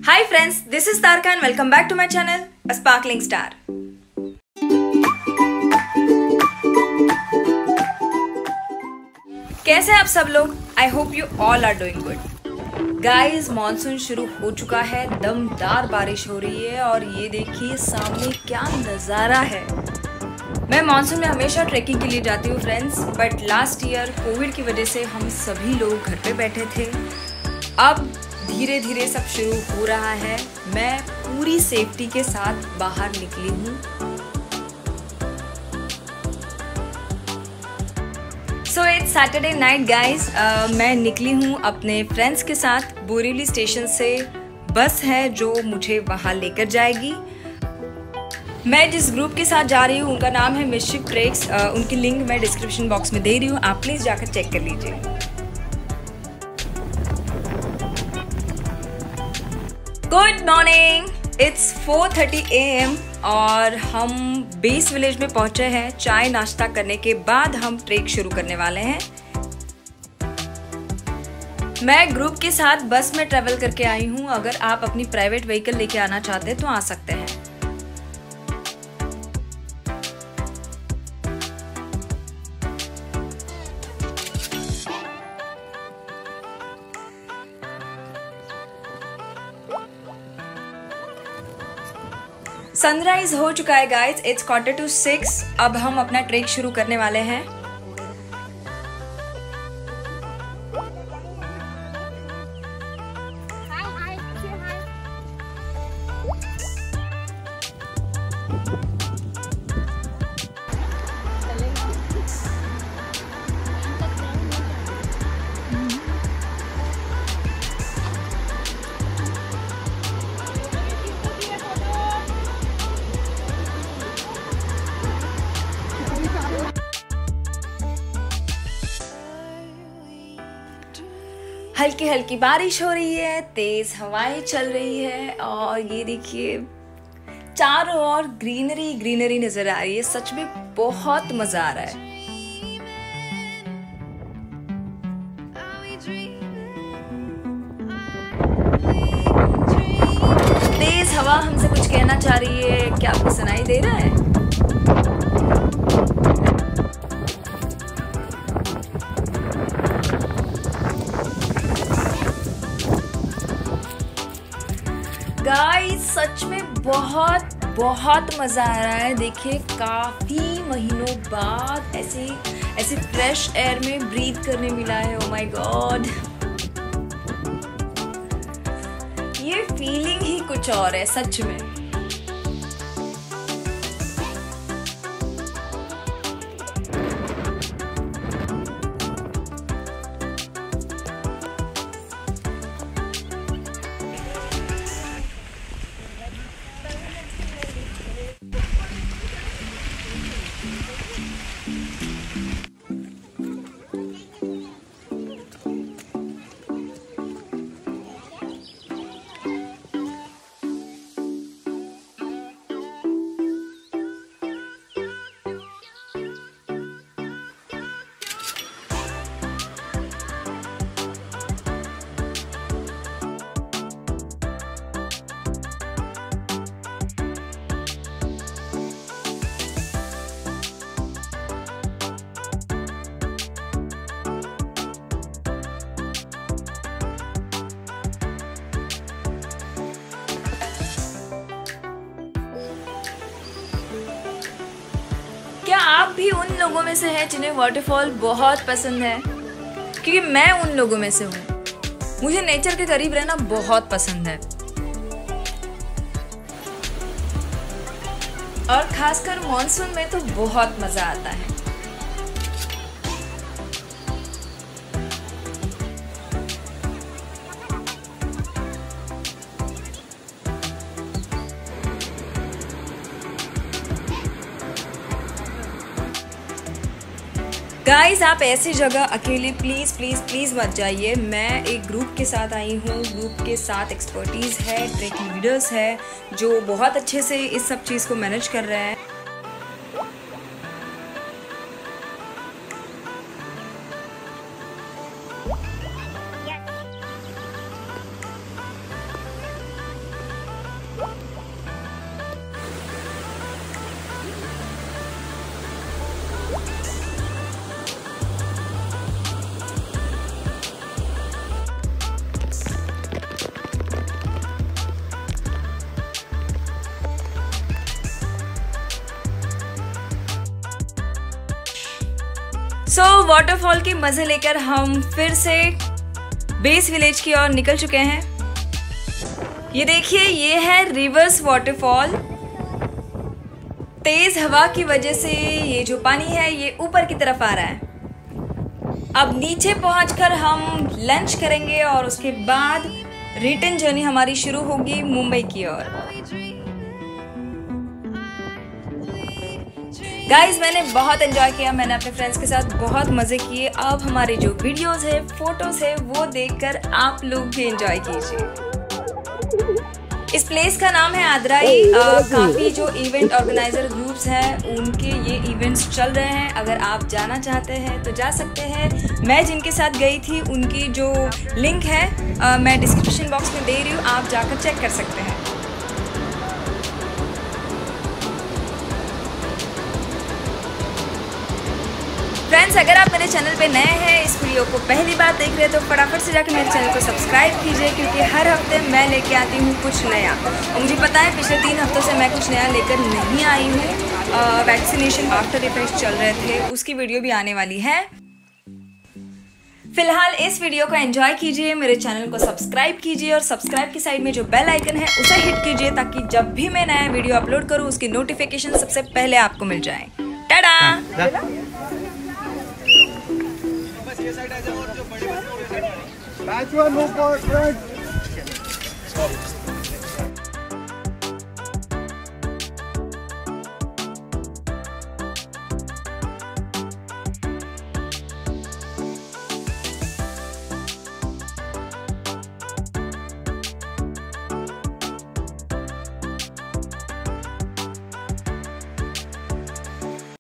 Hi friends, this is Tarka and welcome back to my channel, A Sparkling Star. कैसे हैं आप सब लोग? I hope you all are doing good. Guys, monsoon शुरू हो चुका है, दमदार बारिश हो रही है और ये देखिए सामने क्या नज़ारा है। मैं मानसून में हमेशा ट्रैकिंग के लिए जाती हूँ friends, but last year Covid की वजह से हम सभी लोग घर पे बैठे थे। अब धीरे धीरे सब शुरू हो रहा है। मैं पूरी सेफ्टी के साथ बाहर निकली हूँ। So it's Saturday night guys. मैं निकली हूँ अपने फ्रेंड्स के साथ। बोरीवली स्टेशन से बस है जो मुझे वहाँ लेकर जाएगी। मैं जिस ग्रुप के साथ जा रही हूँ उनका नाम है मिस्चिफ ट्रेक्स। उनकी लिंक मैं डिस्क्रिप्शन बॉक्स में दे रही हूँ, आप प्लीज़ जाकर चेक कर लीजिए। गुड मॉर्निंग, इट्स 4:30 AM और हम बेस विलेज में पहुंचे हैं। चाय नाश्ता करने के बाद हम ट्रेक शुरू करने वाले हैं। मैं ग्रुप के साथ बस में ट्रेवल करके आई हूं। अगर आप अपनी प्राइवेट व्हीकल लेके आना चाहते हैं तो आ सकते हैं। सनराइज हो चुका है गाइस, इट्स 5:45। अब हम अपना ट्रेक शुरू करने वाले हैं। हल्की हल्की बारिश हो रही है, तेज हवाएं चल रही है और ये देखिए चारों ओर ग्रीनरी ग्रीनरी नजर आ रही है। सच में बहुत मजा आ रहा है। तेज हवा हमसे कुछ कहना चाह रही है। क्या आपको सुनाई दे रहा है? गाइस सच में बहुत मजा आ रहा है। देखिए काफी महीनों बाद ऐसे फ्रेश एयर में ब्रीथ करने मिला है। ओ माय गॉड, ये फीलिंग ही कुछ और है सच में। क्या आप भी उन लोगों में से हैं जिन्हें वाटरफॉल बहुत पसंद है? क्योंकि मैं उन लोगों में से हूँ। मुझे नेचर के करीब रहना बहुत पसंद है और खासकर मॉनसून में तो बहुत मजा आता है। गाइस आप ऐसी जगह अकेले प्लीज़ प्लीज़ प्लीज़ मत जाइए। मैं एक ग्रुप के साथ आई हूँ। ग्रुप के साथ एक्सपर्टीज़ है, ट्रैकिंग लीडर्स है जो बहुत अच्छे से इस सब चीज़ को मैनेज कर रहे हैं। वाटरफॉल के मजे लेकर हम फिर से बेस विलेज की ओर निकल चुके हैं। ये देखिए, ये है रिवर्स वाटरफॉल। तेज हवा की वजह से ये जो पानी है ये ऊपर की तरफ आ रहा है। अब नीचे पहुंचकर हम लंच करेंगे और उसके बाद रिटर्न जर्नी हमारी शुरू होगी मुंबई की ओर। गाइज, मैंने बहुत एंजॉय किया, मैंने अपने फ्रेंड्स के साथ बहुत मजे किए। अब हमारे जो वीडियोस है, फोटोज है, वो देखकर आप लोग भी एंजॉय कीजिए। इस प्लेस का नाम है आदराई। काफी जो इवेंट ऑर्गेनाइजर ग्रुप्स हैं उनके ये इवेंट्स चल रहे हैं। अगर आप जाना चाहते हैं तो जा सकते हैं। मैं जिनके साथ गई थी उनकी जो लिंक है मैं डिस्क्रिप्शन बॉक्स में दे रही हूँ, आप जाकर चेक कर सकते हैं। फ्रेंड्स, अगर आप मेरे चैनल पे नए हैं, इस वीडियो को पहली बार देख रहे हैं तो फटाफट से जाकर मेरे चैनल को सब्सक्राइब कीजिए, क्योंकि हर हफ्ते मैं लेके आती हूँ कुछ नया। और मुझे पता है पिछले 3 हफ्तों से मैं कुछ नया लेकर नहीं आई हूँ। वैक्सीनेशन आफ्टर इफेक्ट्स चल रहे थे, उसकी वीडियो भी आने वाली है। फिलहाल इस वीडियो को एंजॉय कीजिए, मेरे चैनल को सब्सक्राइब कीजिए और सब्सक्राइब की साइड में जो बेल आइकन है उसे हिट कीजिए, ताकि जब भी मैं नया वीडियो अपलोड करूँ उसकी नोटिफिकेशन सबसे पहले आपको मिल जाए। टाटा। Batch 1 move forward.